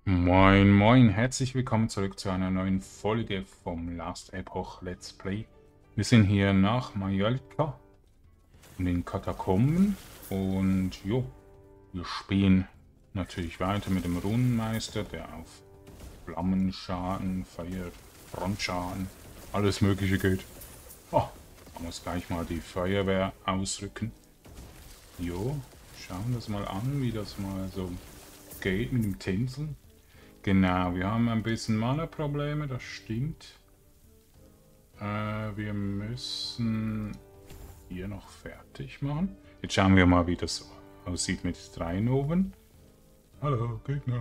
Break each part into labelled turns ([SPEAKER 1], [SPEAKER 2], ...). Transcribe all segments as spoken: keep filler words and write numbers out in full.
[SPEAKER 1] Moin Moin, herzlich willkommen zurück zu einer neuen Folge vom Last Epoch Let's Play. Wir sind hier nach Mallorca in den Katakomben und jo, wir spielen natürlich weiter mit dem Runenmeister, der auf Flammenschaden, Feuer, Frontschaden, alles mögliche geht. Oh, man muss gleich mal die Feuerwehr ausrücken. Jo, schauen wir das mal an, wie das mal so geht mit dem Tinseln. Genau, wir haben ein bisschen Mana-Probleme, das stimmt. Äh, wir müssen hier noch fertig machen. Jetzt schauen wir mal, wie das aussieht mit drei Noven. Hallo, Gegner.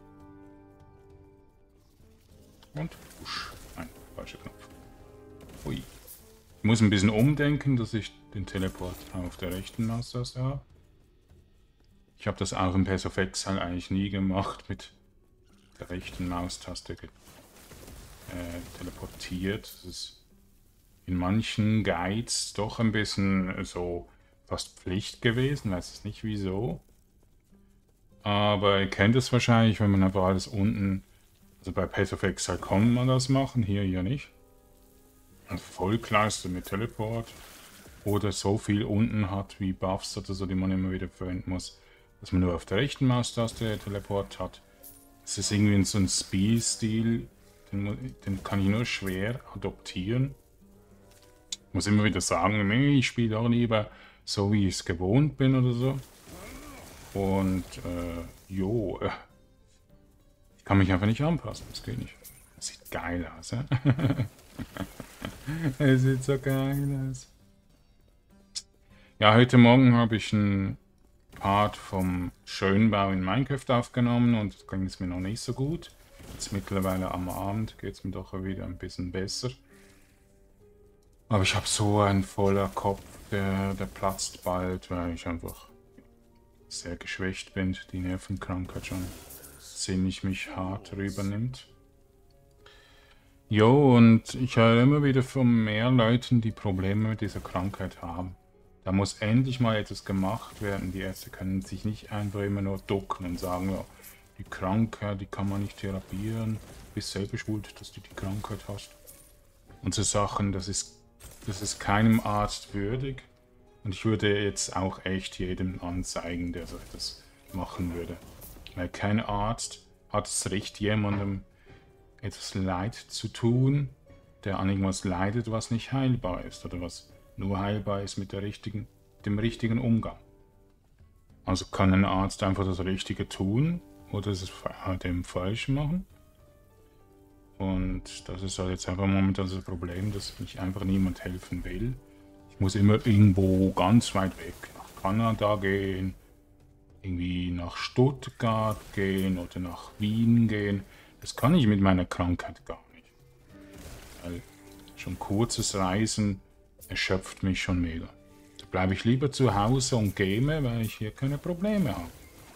[SPEAKER 1] Und push. Nein, falscher Knopf. Ui. Ich muss ein bisschen umdenken, dass ich den Teleport auf der rechten Maustaste habe. Ich habe das auch im Path of Exile eigentlich nie gemacht mit der rechten Maustaste äh, teleportiert. Das ist in manchen Guides doch ein bisschen so fast Pflicht gewesen, weiß es nicht wieso. Aber ihr kennt es wahrscheinlich, wenn man einfach alles unten, also bei Path of Exile kann man das machen, hier ja nicht. Also Vollkleiste mit Teleport oder so viel unten hat wie Buffs oder so, die man immer wieder verwenden muss, dass man nur auf der rechten Maustaste Teleport hat. Es ist irgendwie so ein Spielstil, den, den kann ich nur schwer adoptieren. Ich muss immer wieder sagen, nee, ich spiele auch lieber so, wie ich es gewohnt bin oder so. Und, äh, jo, äh, ich kann mich einfach nicht anpassen, das geht nicht. Das sieht geil aus, ja? Es sieht so geil aus. Ja, heute Morgen habe ich einen Part vom Schönbau in Minecraft aufgenommen und das ging es mir noch nicht so gut. Jetzt mittlerweile am Abend geht es mir doch wieder ein bisschen besser. Aber ich habe so einen voller Kopf, der, der platzt bald, weil ich einfach sehr geschwächt bin. Die Nervenkrankheit schon ziemlich mich hart rübernimmt. Jo, und ich höre immer wieder von mehr Leuten, die Probleme mit dieser Krankheit haben. Da muss endlich mal etwas gemacht werden. Die Ärzte können sich nicht einfach immer nur ducken und sagen, ja, die Krankheit, die kann man nicht therapieren. Du bist selber schuld, dass du die Krankheit hast. Und so Sachen, das ist, das ist keinem Arzt würdig. Und ich würde jetzt auch echt jedem anzeigen, der so etwas machen würde. Weil kein Arzt hat das Recht, jemandem etwas Leid zu tun, der an irgendwas leidet, was nicht heilbar ist oder was nur heilbar ist mit der richtigen, dem richtigen Umgang. Also kann ein Arzt einfach das Richtige tun oder es halt eben falsch machen. Und das ist halt jetzt einfach momentan das Problem, dass mich einfach niemand helfen will. Ich muss immer irgendwo ganz weit weg nach Kanada gehen, irgendwie nach Stuttgart gehen oder nach Wien gehen. Das kann ich mit meiner Krankheit gar nicht. Weil schon kurzes Reisen erschöpft mich schon mega. Da bleibe ich lieber zu Hause und game, weil ich hier keine Probleme habe.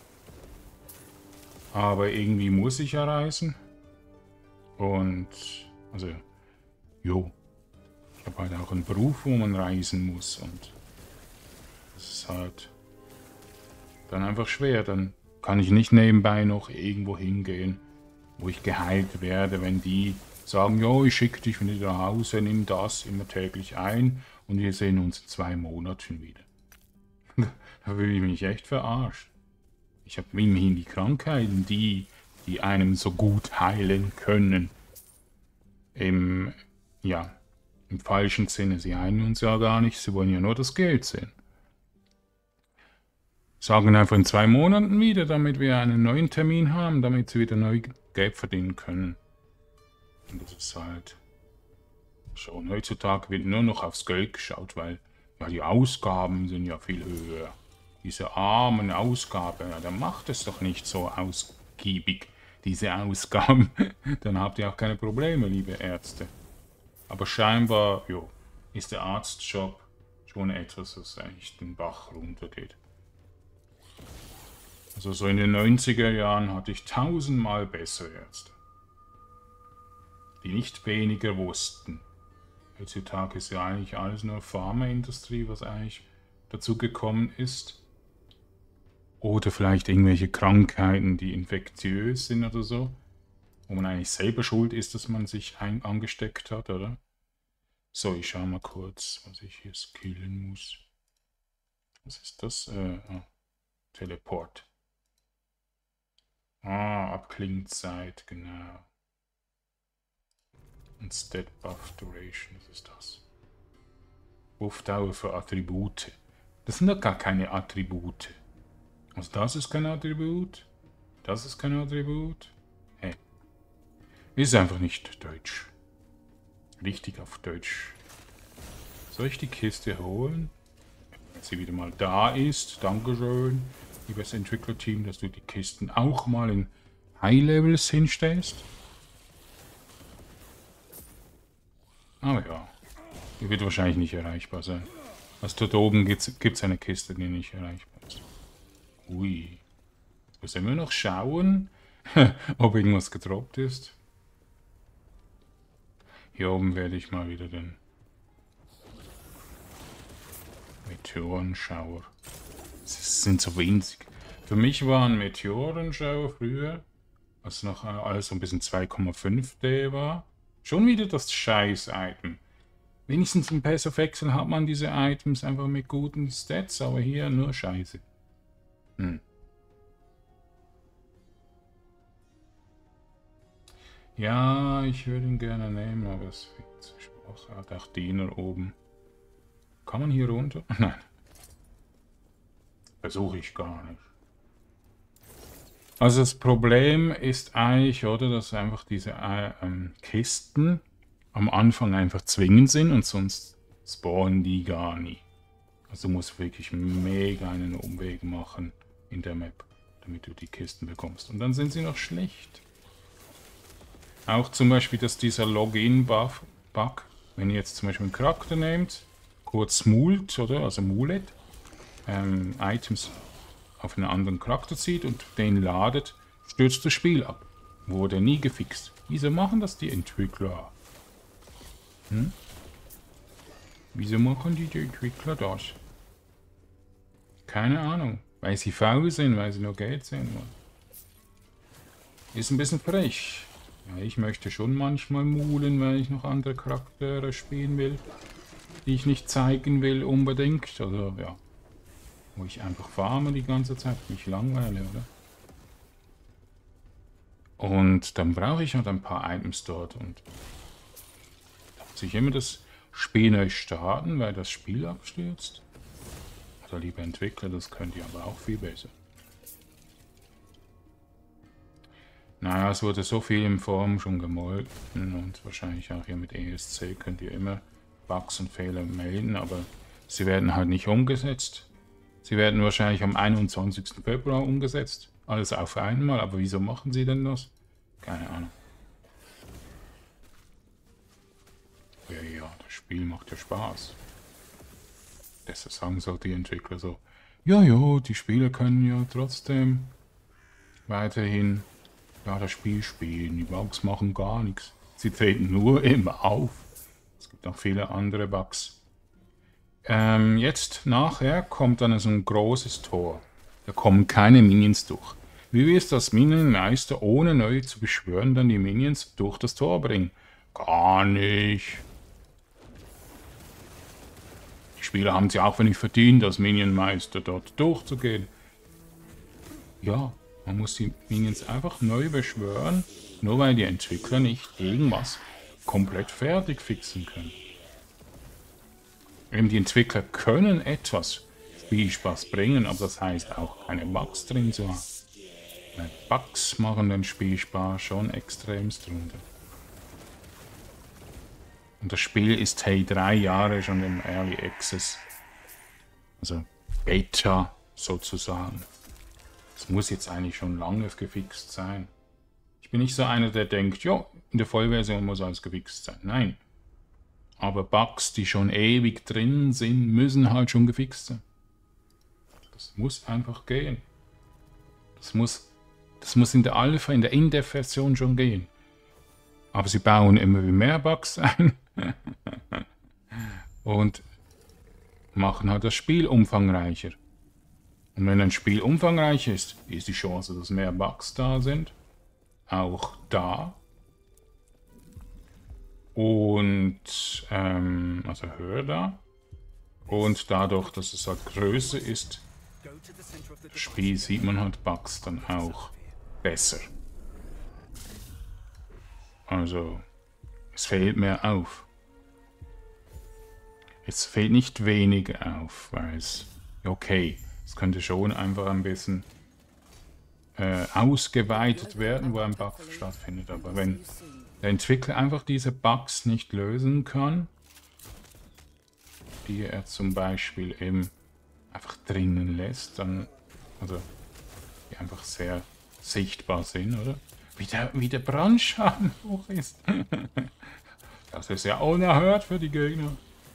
[SPEAKER 1] Aber irgendwie muss ich ja reisen. Und, also, jo. Ich habe halt auch einen Beruf, wo man reisen muss. Und das ist halt dann einfach schwer. Dann kann ich nicht nebenbei noch irgendwo hingehen, wo ich geheilt werde, wenn die sagen, jo, ich schicke dich wieder nach Hause, nimm das immer täglich ein und wir sehen uns in zwei Monaten wieder. Da fühle ich mich echt verarscht. Ich habe immerhin die Krankheiten, die, die einem so gut heilen können. Im, ja, im falschen Sinne, sie heilen uns ja gar nicht, sie wollen ja nur das Geld sehen. Sagen einfach in zwei Monaten wieder, damit wir einen neuen Termin haben, damit sie wieder neu Geld verdienen können. Und das ist halt schon, heutzutage wird nur noch aufs Geld geschaut, weil ja die Ausgaben sind ja viel höher. Diese armen Ausgaben, ja, dann macht es doch nicht so ausgiebig, diese Ausgaben. Dann habt ihr auch keine Probleme, liebe Ärzte. Aber scheinbar, jo, ist der Arztjob schon etwas, was eigentlich den Bach runtergeht. Also so in den neunziger Jahren hatte ich tausendmal bessere Ärzte, die nicht weniger wussten. Heutzutage ist ja eigentlich alles nur Pharmaindustrie, was eigentlich dazu gekommen ist. Oder vielleicht irgendwelche Krankheiten, die infektiös sind oder so. Wo man eigentlich selber schuld ist, dass man sich ein angesteckt hat, oder? So, ich schau mal kurz, was ich hier skillen muss. Was ist das? Äh, ah, Teleport. Ah, Abklingzeit, genau. Und Stat Buff Duration, was ist das? Buffdauer für Attribute. Das sind doch gar keine Attribute. Also das ist kein Attribut. Das ist kein Attribut. Hey. Ist einfach nicht Deutsch. Richtig auf Deutsch. Soll ich die Kiste holen? Wenn sie wieder mal da ist. Dankeschön, liebes Entwicklerteam, dass du die Kisten auch mal in High Levels hinstellst. Aber ja, die wird wahrscheinlich nicht erreichbar sein. Also dort oben gibt es eine Kiste, die nicht erreichbar ist. Ui. Müssen wir noch schauen, ob irgendwas gedroppt ist. Hier oben werde ich mal wieder den Meteorenschauer. Das sind so winzig. Für mich waren Meteorenschauer früher, als noch alles so ein bisschen zwei Komma fünf D war, schon wieder das Scheiß-Item. Wenigstens im Pass of Exile hat man diese Items einfach mit guten Stats, aber hier nur Scheiße. Hm. Ja, ich würde ihn gerne nehmen, aber es ist viel zu schwach. Er hat auch Diener oben. Kann man hier runter? Nein. Versuche ich gar nicht. Also das Problem ist eigentlich, oder, dass einfach diese äh, ähm, Kisten am Anfang einfach zwingend sind und sonst spawnen die gar nie. Also du musst wirklich mega einen Umweg machen in der Map, damit du die Kisten bekommst. Und dann sind sie noch schlecht. Auch zum Beispiel, dass dieser Login-Bug, wenn ihr jetzt zum Beispiel einen Charakter nehmt, kurz mult, oder, also mulet, ähm, Items auf einen anderen Charakter zieht und den ladet, stürzt das Spiel ab. Wurde nie gefixt. Wieso machen das die Entwickler? Hm? Wieso machen die, die Entwickler das? Keine Ahnung. Weil sie faul sind, weil sie nur Geld sehen wollen. Ist ein bisschen frech. Ja, ich möchte schon manchmal mulen, weil ich noch andere Charaktere spielen will, die ich nicht zeigen will unbedingt. Also ja, wo ich einfach farme die ganze Zeit, mich langweile, oder? Und dann brauche ich halt ein paar Items dort und da muss ich immer das Spiel neu starten, weil das Spiel abstürzt. Oder liebe Entwickler, das könnt ihr aber auch viel besser. Naja, es wurde so viel im Forum schon gemolken und wahrscheinlich auch hier mit E S C könnt ihr immer Bugs und Fehler melden, aber sie werden halt nicht umgesetzt. Sie werden wahrscheinlich am einundzwanzigsten Februar umgesetzt. Alles auf einmal, aber wieso machen sie denn das? Keine Ahnung. Ja, ja, das Spiel macht ja Spaß. Deshalb sagen so die Entwickler so, ja, ja, die Spieler können ja trotzdem weiterhin ja, das Spiel spielen. Die Bugs machen gar nichts. Sie treten nur immer auf. Es gibt noch viele andere Bugs. Ähm, jetzt nachher kommt dann so ein großes Tor. Da kommen keine Minions durch. Wie willst du das Minion-Meister ohne neu zu beschwören dann die Minions durch das Tor bringen? Gar nicht. Die Spieler haben es ja auch nicht verdient, als Minion-Meister dort durchzugehen. Ja, man muss die Minions einfach neu beschwören, nur weil die Entwickler nicht irgendwas komplett fertig fixen können. Eben die Entwickler können etwas Spielspaß bringen, aber das heißt auch keine Bugs drin zu haben. Weil Bugs machen den Spielspaß schon extremst runter. Und das Spiel ist hey drei Jahre schon im Early Access. Also Beta sozusagen. Es muss jetzt eigentlich schon lange gefixt sein. Ich bin nicht so einer, der denkt, ja, in der Vollversion muss alles gefixt sein. Nein. Aber Bugs, die schon ewig drin sind, müssen halt schon gefixt sein. Das muss einfach gehen. Das muss, das muss in der Alpha, in der In-Dev-Version schon gehen. Aber sie bauen immer mehr Bugs ein. Und machen halt das Spiel umfangreicher. Und wenn ein Spiel umfangreich ist, ist die Chance, dass mehr Bugs da sind, auch da. Und, ähm, also höher da. Und dadurch, dass es halt größer ist, das Spiel sieht man halt Bugs dann auch besser. Also, es fällt mehr auf. Es fällt nicht weniger auf, weil es, okay, es könnte schon einfach ein bisschen äh, ausgeweitet werden, wo ein Bug stattfindet. Aber wenn der Entwickler einfach diese Bugs nicht lösen kann, die er zum Beispiel eben einfach drinnen lässt, dann, also die einfach sehr sichtbar sind, oder? Wie der, wie der Brandschaden hoch ist. Das ist ja unerhört für die Gegner.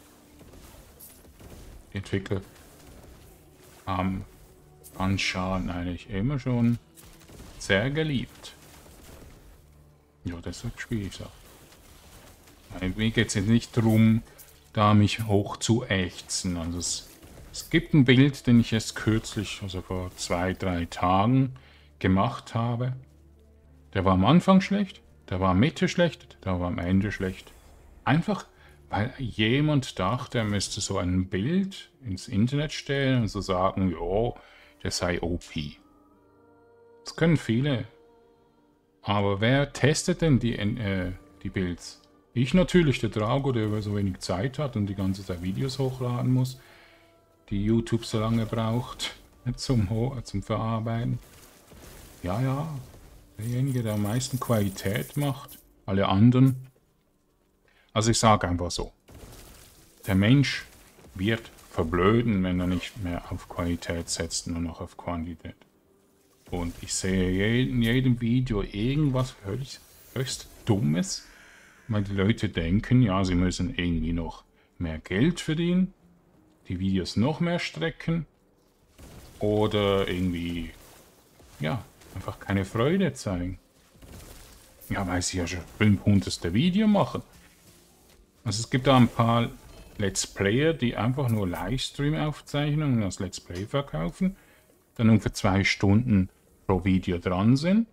[SPEAKER 1] Die Entwickler haben Brandschaden eigentlich immer schon sehr geliebt. Ja, deshalb spiele ich es auch. Mir geht es jetzt nicht darum, da mich hoch zu ächzen. Also es, es gibt ein Bild, den ich erst kürzlich, also vor zwei, drei Tagen gemacht habe. Der war am Anfang schlecht, der war am Mitte schlecht, der war am Ende schlecht. Einfach, weil jemand dachte, er müsste so ein Bild ins Internet stellen und so sagen, jo, der sei O P. Das können viele. Aber wer testet denn die, äh, die Builds? Ich natürlich, der Drago, der so wenig Zeit hat und die ganze Zeit Videos hochladen muss, die YouTube so lange braucht zum, zum Verarbeiten. Ja, ja, derjenige, der am meisten Qualität macht, alle anderen. Also ich sage einfach so, der Mensch wird verblöden, wenn er nicht mehr auf Qualität setzt, nur noch auf Quantität. Und ich sehe in jedem Video irgendwas höchst, höchst Dummes, weil die Leute denken, ja, sie müssen irgendwie noch mehr Geld verdienen, die Videos noch mehr strecken oder irgendwie, ja, einfach keine Freude zeigen. Ja, weil sie ja schon fünfhundertste Video machen. Also es gibt da ein paar Let's Player, die einfach nur Livestream-Aufzeichnungen als Let's Play verkaufen, dann ungefähr zwei Stunden pro Video dran sind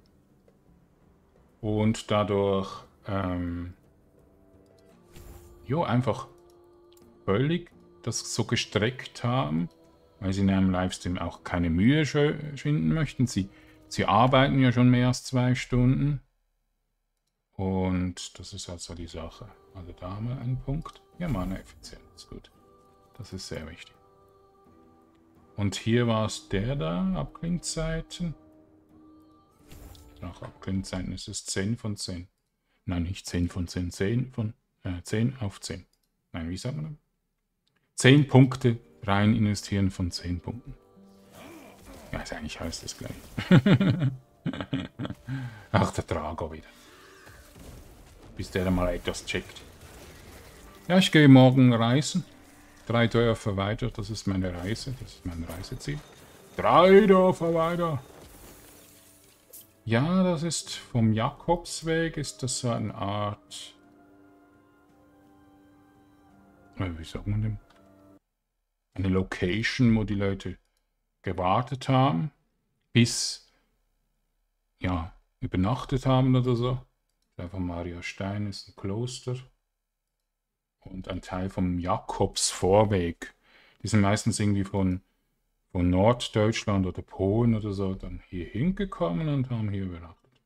[SPEAKER 1] und dadurch ähm, jo, einfach völlig das so gestreckt haben, weil sie in einem Livestream auch keine Mühe schinden möchten. Sie, sie arbeiten ja schon mehr als zwei Stunden. Und das ist also die Sache. Also da haben wir einen Punkt. Ja, Mana-Effizienz, gut. Das ist sehr wichtig. Und hier war es der da, Abklingzeiten. Nach Abklingzeiten ist es zehn von zehn. Nein, nicht zehn von zehn, zehn von äh, zehn auf zehn. Nein, wie sagt man das? zehn Punkte rein investieren von zehn Punkten. Ja, ist eigentlich heißt das gleich. Ach, der Drago wieder. Bis der mal etwas checkt. Ja, ich gehe morgen reisen. Drei Dörfer weiter, das ist meine Reise, das ist mein Reiseziel. Drei Dörfer weiter. Ja, das ist vom Jakobsweg, ist das so eine Art... Wie sagt man denn? Eine Location, wo die Leute gewartet haben, bis, ja, übernachtet haben oder so. Der von Maria Stein ist ein Kloster. Und ein Teil vom Jakobsvorweg. Die sind meistens irgendwie von, von Norddeutschland oder Polen oder so dann hier hingekommen und haben hier übernachtet.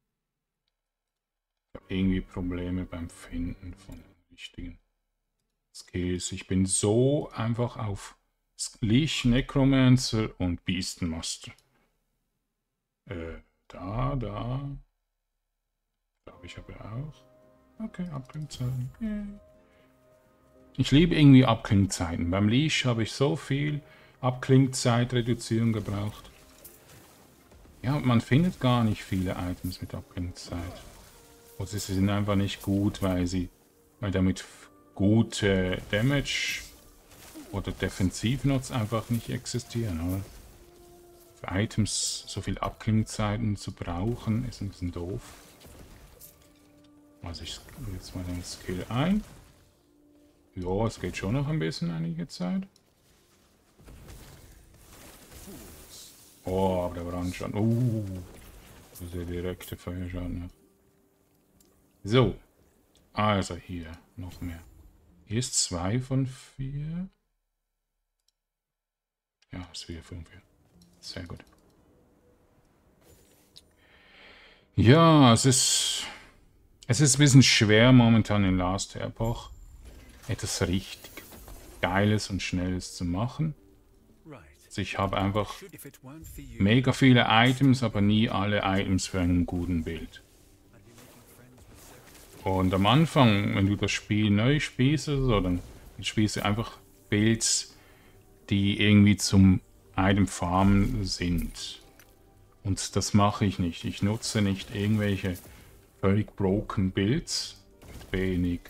[SPEAKER 1] Ich habe irgendwie Probleme beim Finden von den richtigen Skills. Ich bin so einfach auf Lich, Necromancer und Beastmaster. Äh, da, da. Glaube ich aber auch. Okay, Abklingzeiten. Yeah. Ich liebe irgendwie Abklingzeiten. Beim Lich habe ich so viel Abklingzeitreduzierung gebraucht. Ja, man findet gar nicht viele Items mit Abklingzeit. Oder sie sind einfach nicht gut, weil sie, weil damit gute Damage oder Defensivnutz einfach nicht existieren, oder? Für Items so viel Abklingzeiten zu brauchen, ist ein bisschen doof. Also ich gehe jetzt mal den Skill ein. Ja, es geht schon noch ein bisschen einige Zeit. Oh, aber der Brandschaden. Uh, das ist der direkte Feuerschaden. Ja. So. Also hier noch mehr. Hier ist zwei von vier. Ja, ist vier von vier. Sehr gut. Ja, es ist... Es ist ein bisschen schwer momentan in Last Epoch etwas richtig Geiles und Schnelles zu machen. Also ich habe einfach mega viele Items, aber nie alle Items für einen guten Bild. Und am Anfang, wenn du das Spiel neu spielst, so, dann spielst du einfach Builds, die irgendwie zum Item Farmen sind. Und das mache ich nicht. Ich nutze nicht irgendwelche völlig broken Builds mit wenig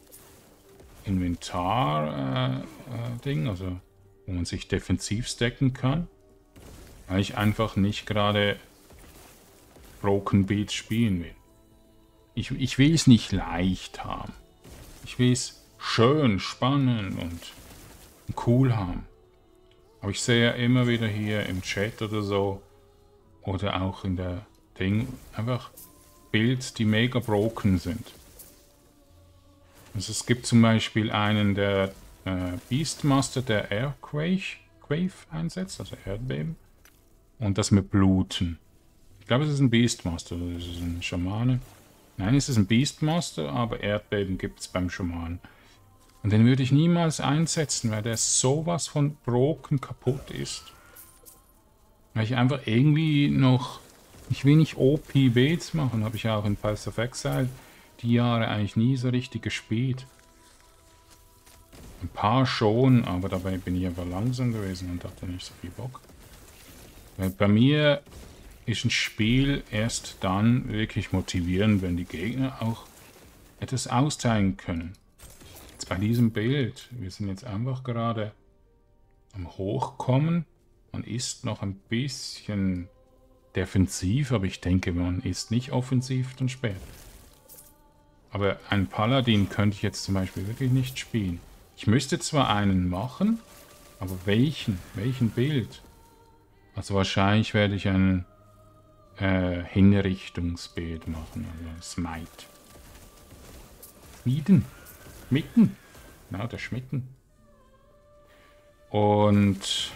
[SPEAKER 1] Inventar-Ding, äh, äh, also wo man sich defensiv stacken kann, weil ich einfach nicht gerade broken Builds spielen will. Ich, ich will es nicht leicht haben. Ich will es schön, spannend und cool haben. Aber ich sehe ja immer wieder hier im Chat oder so, oder auch in der Ding, einfach Builds, die mega broken sind. Also es gibt zum Beispiel einen, der äh, Beastmaster, der Airquake Quave einsetzt, also Erdbeben. Und das mit Bluten. Ich glaube, es ist ein Beastmaster, das ist ein Schamane. Nein, es ist ein Beastmaster, aber Erdbeben gibt es beim Schamanen. Und den würde ich niemals einsetzen, weil der sowas von broken kaputt ist. Weil ich einfach irgendwie noch... Ich will nicht O P-Builds machen, habe ich ja auch in Path of Exile die Jahre eigentlich nie so richtig gespielt. Ein paar schon, aber dabei bin ich einfach langsam gewesen und hatte nicht so viel Bock. Weil bei mir ist ein Spiel erst dann wirklich motivierend, wenn die Gegner auch etwas austeilen können. Jetzt bei diesem Bild, wir sind jetzt einfach gerade am Hochkommen. Man ist noch ein bisschen defensiv, aber ich denke, man ist nicht offensiv dann später. Aber einen Paladin könnte ich jetzt zum Beispiel wirklich nicht spielen. Ich müsste zwar einen machen, aber welchen? Welchen Bild? Also wahrscheinlich werde ich ein äh, Hinrichtungsbild machen, also Smite. Schmieden. Schmitten. Genau, der Schmitten. Und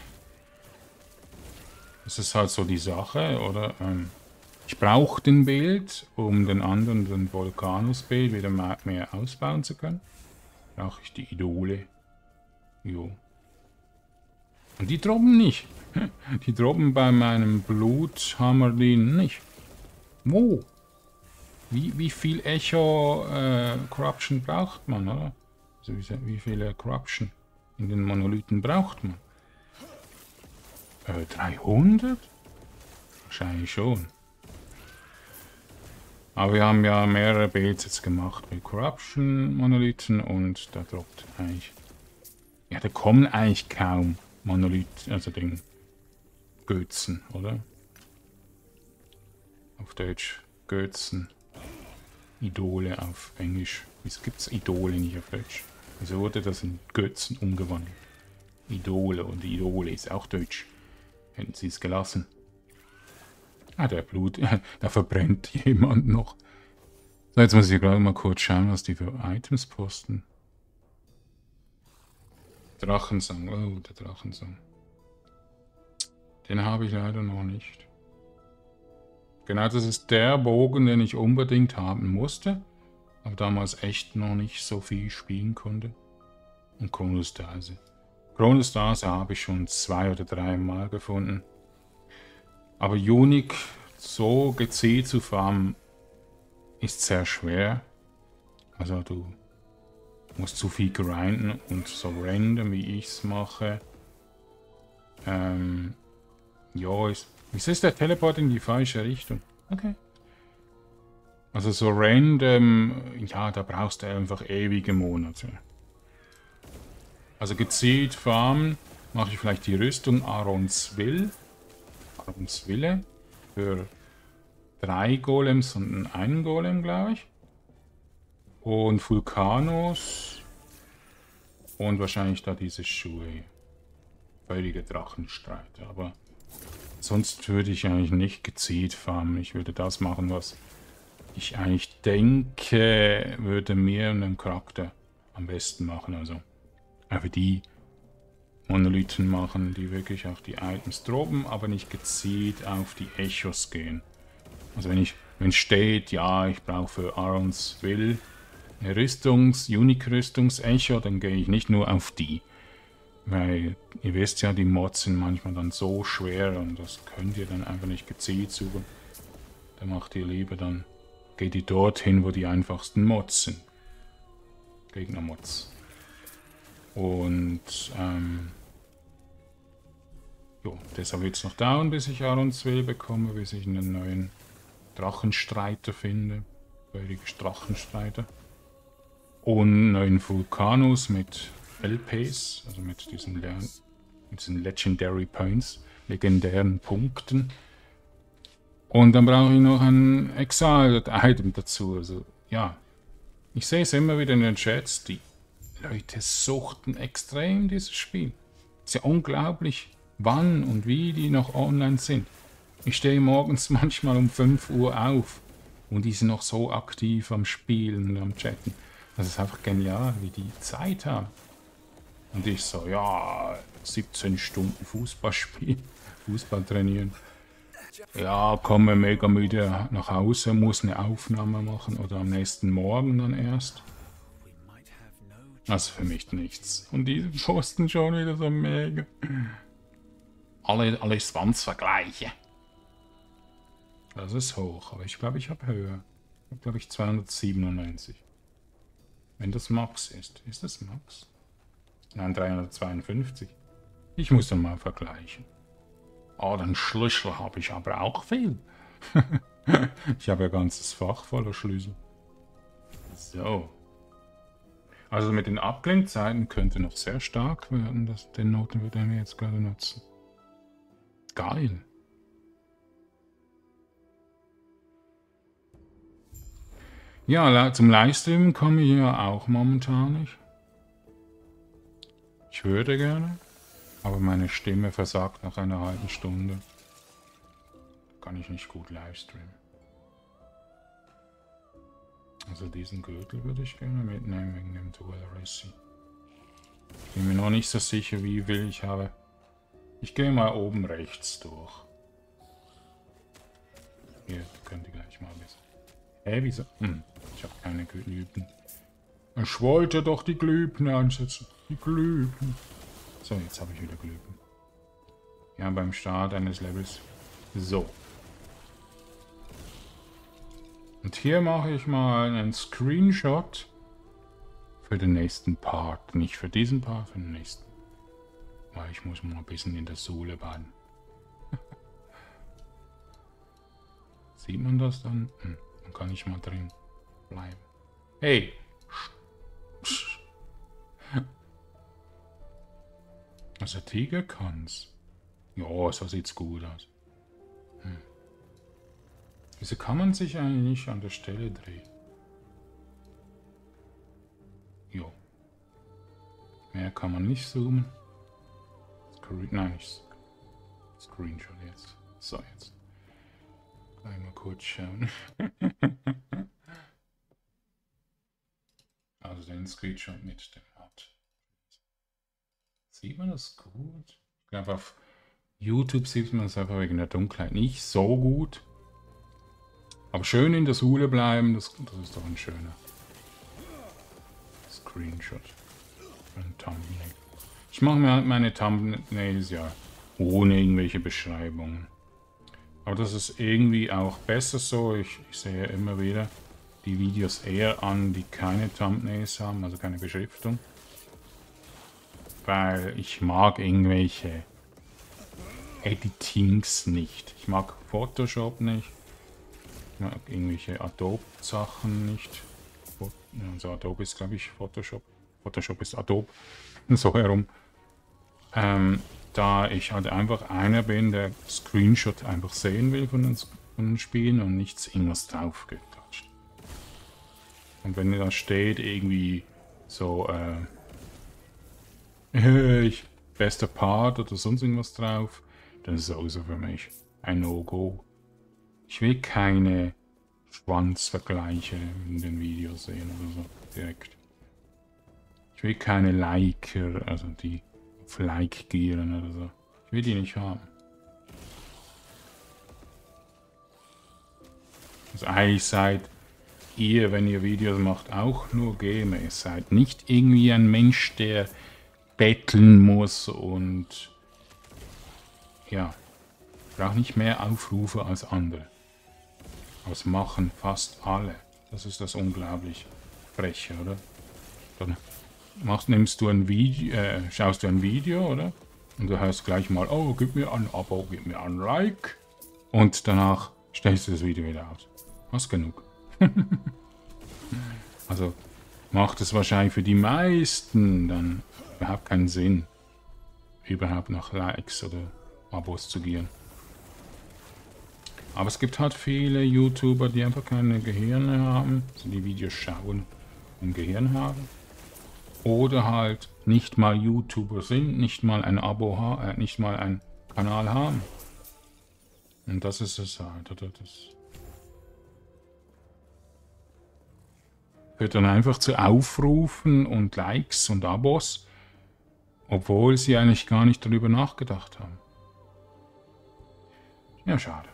[SPEAKER 1] es ist halt so die Sache, oder? Ähm, ich brauche den Bild, um den anderen, den Volcanus-Bild, wieder mehr ausbauen zu können. Brauche ich die Idole. Jo. Und die droppen nicht. Die droppen bei meinem Bluthammerlin nicht. Wo? Wie, wie viel Echo äh, Corruption braucht man, oder? Also wie, wie viele Corruption in den Monolithen braucht man? Äh, dreihundert? Wahrscheinlich schon. Aber wir haben ja mehrere Builds jetzt gemacht mit Corruption Monolithen und da droppt eigentlich... Ja, da kommen eigentlich kaum Monolithen, also den Götzen, oder? Auf Deutsch Götzen. Idole auf Englisch. Wieso gibt es Idole nicht auf Deutsch? Wieso wurde das in Götzen umgewandelt? Idole und Idole ist auch Deutsch. Hätten sie es gelassen. Ah, der Blut, da verbrennt jemand noch. So, jetzt muss ich gerade mal kurz schauen, was die für Items posten. Drachensang, oh, der Drachensang. Den habe ich leider noch nicht. Genau, das ist der Bogen, den ich unbedingt haben musste, aber damals echt noch nicht so viel spielen konnte. Und Chronostase. Chronostase habe ich schon zwei oder drei Mal gefunden. Aber Unique so gezielt zu farmen ist sehr schwer. Also du musst zu viel grinden und so random wie ich es mache. Ähm, ja, ist, wieso ist der Teleport in die falsche Richtung? Okay. Also so random, ja, da brauchst du einfach ewige Monate. Also gezielt farmen mache ich vielleicht die Rüstung Arons Will. Arons Wille für drei Golems und einen Golem, glaube ich. Und Vulkanos. Und wahrscheinlich da diese Schuhe. Völlige Drachenstreit. Aber Sonst würde ich eigentlich nicht gezielt farmen. Ich würde das machen, was ich eigentlich denke, würde mir und dem Charakter am besten machen. Also einfach die Monolithen machen, die wirklich auf die Items droppen, aber nicht gezielt auf die Echos gehen. Also wenn ich, wenn steht, ja, ich brauche für Arons Will eine Rüstungs-, Unique-Rüstungs-Echo, dann gehe ich nicht nur auf die. Weil ihr wisst ja, die Mods sind manchmal dann so schwer und das könnt ihr dann einfach nicht gezielt suchen. Da macht ihr lieber dann, geht ihr dorthin, wo die einfachsten Mods sind. Gegner-Mods. Und ähm, jo, deshalb wird es noch dauern, bis ich Arons Will bekomme, bis ich einen neuen Drachenstreiter finde. Feurige Drachenstreiter. Und einen neuen Vulkanus mit L Ps, also mit diesen, mit diesen Legendary Points, legendären Punkten. Und dann brauche ich noch ein Exiled Item dazu. Also ja, ich sehe es immer wieder in den Chats, die Leute suchten extrem dieses Spiel. Es ist ja unglaublich, wann und wie die noch online sind. Ich stehe morgens manchmal um fünf Uhr auf und die sind noch so aktiv am Spielen und am Chatten. Das ist einfach genial, wie die Zeit haben. Und ich so, ja, siebzehn Stunden Fußball spielen, Fußball trainieren. Ja, komme mega müde nach Hause, muss eine Aufnahme machen oder am nächsten Morgen dann erst. Also für mich nichts. Und die posten schon wieder so mega. Alle, alle Zwanzig-Vergleiche. Das ist hoch, aber ich glaube, ich habe höher. Ich habe, glaube ich, zweihundertsiebenundneunzig. Wenn das Max ist. Ist das Max? Nein, dreihundertzweiundfünfzig. Ich muss dann mal vergleichen. Oh, den Schlüssel habe ich aber auch viel. Ich habe ein ganzes Fach voller Schlüssel. So. Also mit den Abklingzeiten könnte noch sehr stark werden. Das, den Noten würde er mir jetzt gerade nutzen. Geil. Ja, zum Livestreamen komme ich ja auch momentan nicht. Ich würde gerne, aber meine Stimme versagt nach einer halben Stunde. Da kann ich nicht gut livestreamen. Also diesen Gürtel würde ich gerne mitnehmen wegen dem Dual Racing. Ich bin mir noch nicht so sicher, wie viel ich habe. Ich gehe mal oben rechts durch. Hier, könnt ihr gleich mal wissen. Hä, hey, wieso? Hm, ich habe keine Glühbirnen. Ich wollte doch die Glühbirnen einsetzen. Die Glühbirnen. So, jetzt habe ich wieder Glühbirnen. Ja, beim Start eines Levels. So. Und hier mache ich mal einen Screenshot für den nächsten Part. Nicht für diesen Part, für den nächsten. Weil ich muss mal ein bisschen in der Sohle baden. Sieht man das dann? Hm, dann kann ich mal drin bleiben. Hey! Also Tiger kann's. Ja, so sieht's gut aus. Hm. Wieso kann man sich eigentlich nicht an der Stelle drehen? Jo. Mehr kann man nicht zoomen. Screen, nein, nicht Screenshot jetzt. So, jetzt. Gleich mal kurz schauen. Also den Screenshot mit dem Haupt. Sieht man das gut? Ich glaube, auf YouTube sieht man es einfach wegen der Dunkelheit nicht so gut. Aber schön in der Sohle bleiben, das, das ist doch ein schöner Screenshot. Ein Thumbnail. Ich mache mir halt meine Thumbnails ja ohne irgendwelche Beschreibungen. Aber das ist irgendwie auch besser so. Ich, ich sehe immer wieder die Videos eher an, die keine Thumbnails haben, also keine Beschriftung. Weil ich mag irgendwelche Editings nicht. Ich mag Photoshop nicht. Ich mag irgendwelche Adobe-Sachen nicht. Also Adobe ist, glaube ich, Photoshop. Photoshop ist Adobe. So herum. Ähm, da ich halt einfach einer bin, der Screenshot einfach sehen will von den, von den Spielen und nichts irgendwas drauf geklatscht. Und wenn da steht irgendwie so, äh, ich, bester Part oder sonst irgendwas drauf, dann ist sowieso für mich ein No-Go. Ich will keine Schwanzvergleiche in den Videos sehen oder so, direkt. Ich will keine Liker, also die auf Like gieren oder so. Ich will die nicht haben. Also eigentlich seid ihr, wenn ihr Videos macht, auch nur Gamer. Ihr seid nicht irgendwie ein Mensch, der betteln muss und ja, braucht nicht mehr Aufrufe als andere. Aber es machen fast alle. Das ist das unglaublich Freche, oder? Dann machst, nimmst du ein Video, äh, schaust du ein Video, oder? Und du hörst gleich mal, oh, gib mir ein Abo, gib mir ein Like. Und danach stellst du das Video wieder aus. Hast genug. Also macht es wahrscheinlich für die meisten dann überhaupt keinen Sinn, überhaupt nach Likes oder Abos zu gehen. Aber es gibt halt viele YouTuber, die einfach keine Gehirne haben, also die Videos schauen und Gehirn haben. Oder halt nicht mal YouTuber sind, nicht mal ein Abo haben, äh, nicht mal einen Kanal haben. Und das ist es halt, oder? Das führt dann einfach zu Aufrufen und Likes und Abos, obwohl sie eigentlich gar nicht darüber nachgedacht haben. Ja, schade.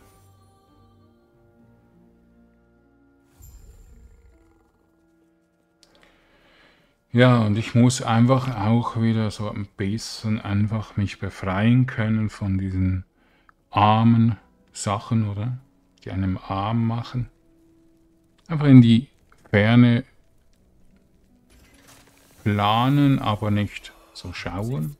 [SPEAKER 1] Ja, und ich muss einfach auch wieder so ein bisschen einfach mich befreien können von diesen armen Sachen, oder? Die einem arm machen. Einfach in die Ferne planen, aber nicht so schauen,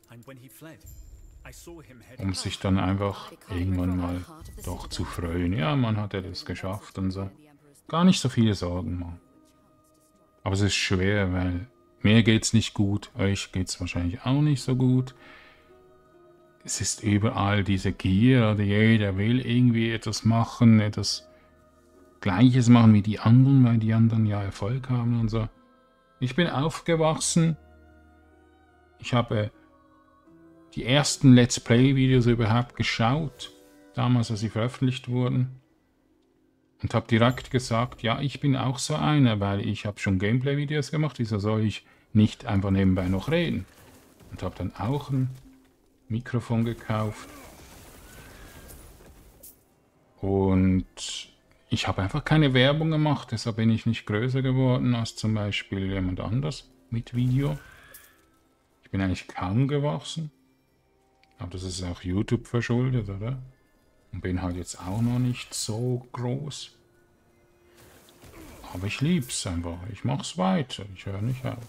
[SPEAKER 1] um sich dann einfach irgendwann mal doch zu freuen. Ja, man hat ja das geschafft und so. Gar nicht so viele Sorgen machen. Aber es ist schwer, weil mir geht's nicht gut, euch geht's wahrscheinlich auch nicht so gut. Es ist überall diese Gier, oder jeder will irgendwie etwas machen, etwas Gleiches machen wie die anderen, weil die anderen ja Erfolg haben und so. Ich bin aufgewachsen, ich habe die ersten Let's Play-Videos überhaupt geschaut, damals, als sie veröffentlicht wurden. Und habe direkt gesagt, ja, ich bin auch so einer, weil ich habe schon Gameplay-Videos gemacht, wieso soll ich nicht einfach nebenbei noch reden? Und habe dann auch ein Mikrofon gekauft. Und ich habe einfach keine Werbung gemacht, deshalb bin ich nicht größer geworden als zum Beispiel jemand anders mit Video. Ich bin eigentlich kaum gewachsen. Aber das ist auch YouTube verschuldet, oder? Und bin halt jetzt auch noch nicht so groß. Aber ich lieb's einfach. Ich mach's weiter. Ich höre nicht auf.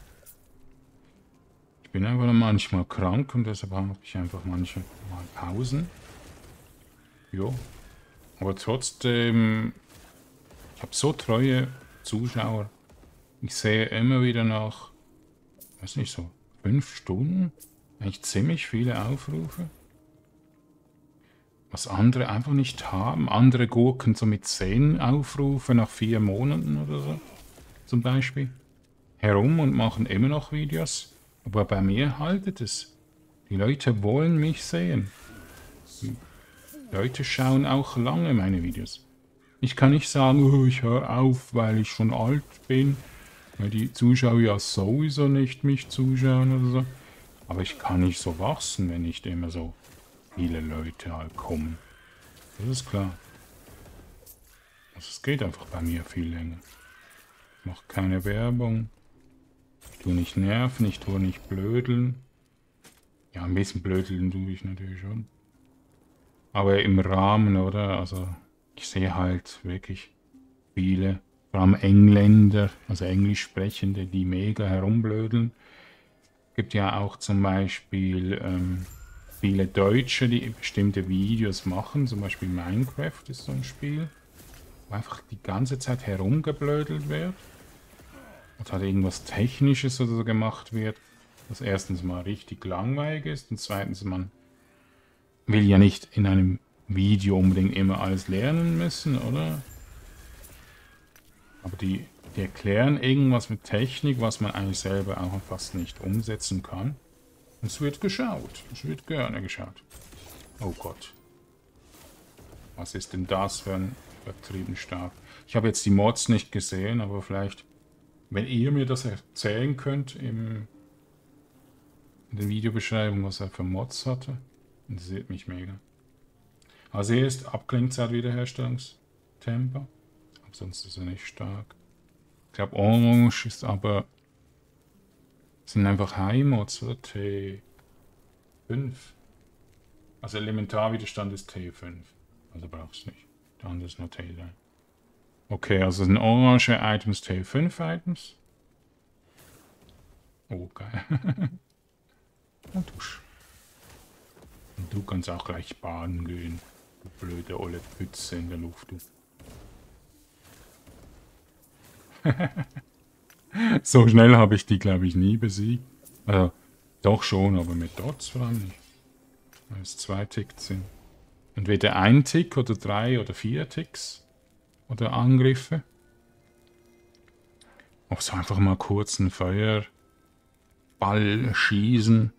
[SPEAKER 1] Ich bin einfach manchmal krank und deshalb habe ich einfach manchmal Pausen. Jo. Aber trotzdem, ich habe so treue Zuschauer. Ich sehe immer wieder nach, weiß nicht, so fünf Stunden eigentlich ziemlich viele Aufrufe. Was andere einfach nicht haben. Andere gurken so mit zehn Aufrufen nach vier Monaten oder so, zum Beispiel, herum und machen immer noch Videos. Aber bei mir haltet es. Die Leute wollen mich sehen. Die Leute schauen auch lange meine Videos. Ich kann nicht sagen, oh, ich höre auf, weil ich schon alt bin, weil die Zuschauer ja sowieso nicht mich zuschauen oder so. Aber ich kann nicht so wachsen, wenn nicht immer so viele Leute halt kommen. Das ist klar. Also es geht einfach bei mir viel länger. Ich mache keine Werbung. Ich tue nicht nerven, ich tue nicht blödeln. Ja, ein bisschen blödeln tue ich natürlich schon. Aber im Rahmen, oder? Also ich sehe halt wirklich viele, vor allem Engländer, also Englisch sprechende, die mega herumblödeln. Es gibt ja auch zum Beispiel ähm, viele Deutsche, die bestimmte Videos machen, zum Beispiel Minecraft ist so ein Spiel, wo einfach die ganze Zeit herumgeblödelt wird und halt irgendwas Technisches oder so gemacht wird, das erstens mal richtig langweilig ist und zweitens, man will ja nicht in einem Video unbedingt immer alles lernen müssen, oder? Aber die, die erklären irgendwas mit Technik, was man eigentlich selber auch fast nicht umsetzen kann. Es wird geschaut. Es wird gerne geschaut. Oh Gott. Was ist denn das für ein übertrieben stark? Ich habe jetzt die Mods nicht gesehen, aber vielleicht, wenn ihr mir das erzählen könnt im, in der Videobeschreibung, was er für Mods hatte, interessiert mich mega. Also hier ist Abklingzeit Wiederherstellungstempo, aber sonst ist er nicht stark. Ich glaube Orange ist aber, sind einfach High-Mods, oder? T fünf. Also Elementarwiderstand ist T fünf. Also brauchst du nicht. Der andere ist nur T drei. Okay, also sind orange Items T fünf Items. Oh, geil. Und dusch. Und du kannst auch gleich baden gehen. Du blöde olle Pütze in der Luft, du. So schnell habe ich die, glaube ich, nie besiegt. Also, doch schon, aber mit Dots vor allem nicht. Weil es zwei Ticks sind. Entweder ein Tick oder drei oder vier Ticks. Oder Angriffe. Auch so einfach mal kurz einen Feuerball schießen.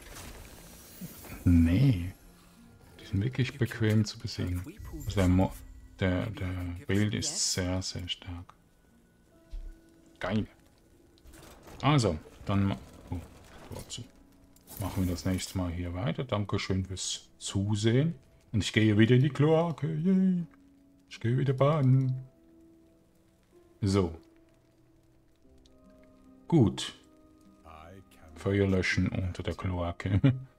[SPEAKER 1] Nee. Die sind wirklich bequem zu besiegen. Also der, Mo der, der Bild ist sehr, sehr stark. Geil. Also, dann ma oh, machen wir das nächste Mal hier weiter. Dankeschön fürs Zusehen. Und ich gehe wieder in die Kloake. Yay. Ich gehe wieder baden. So. Gut. Feuer löschen unter der Kloake.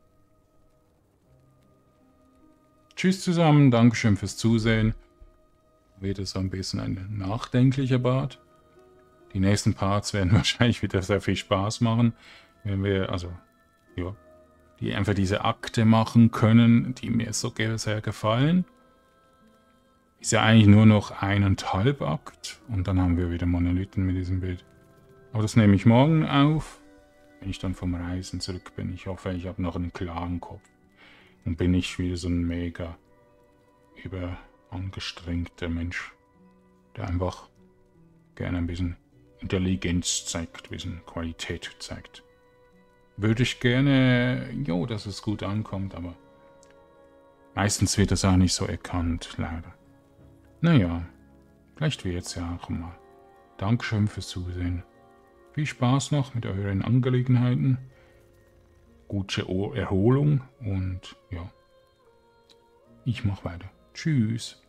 [SPEAKER 1] Tschüss zusammen, Dankeschön fürs Zusehen. Wieder so ein bisschen ein nachdenklicher Part. Die nächsten Parts werden wahrscheinlich wieder sehr viel Spaß machen. Wenn wir, also, ja, die einfach diese Akte machen können, die mir so sehr gefallen. Ist ja eigentlich nur noch eineinhalb Akt. Und dann haben wir wieder Monolithen mit diesem Bild. Aber das nehme ich morgen auf, wenn ich dann vom Reisen zurück bin. Ich hoffe, ich habe noch einen klaren Kopf. Und bin nicht wieder so ein mega überangestrengter Mensch, der einfach gerne ein bisschen Intelligenz zeigt, ein bisschen Qualität zeigt. Würde ich gerne, jo, dass es gut ankommt, aber meistens wird das auch nicht so erkannt, leider. Naja, vielleicht wird es ja auch mal. Dankeschön fürs Zusehen. Viel Spaß noch mit euren Angelegenheiten. Gute Erholung und ja, ich mach weiter. Tschüss.